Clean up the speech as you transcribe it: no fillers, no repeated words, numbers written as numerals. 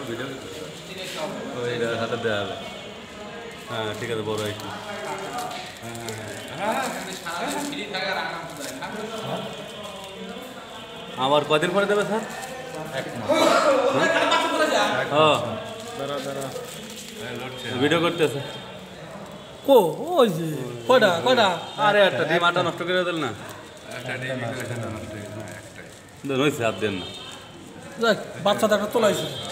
ওইটা হাতে দেওয়া হবে। হ্যাঁ ঠিক আছে, বড় একটু। আমার কদিন পরে দেবে স্যার? ভিডিও করতেছে। কো ওই যে কয়টা কয়টা? আরে একটা ডিম আটা নষ্ট করে দিল না। হয়েছে, হাত দেন না। বাচ্চাটা তোলাইছে।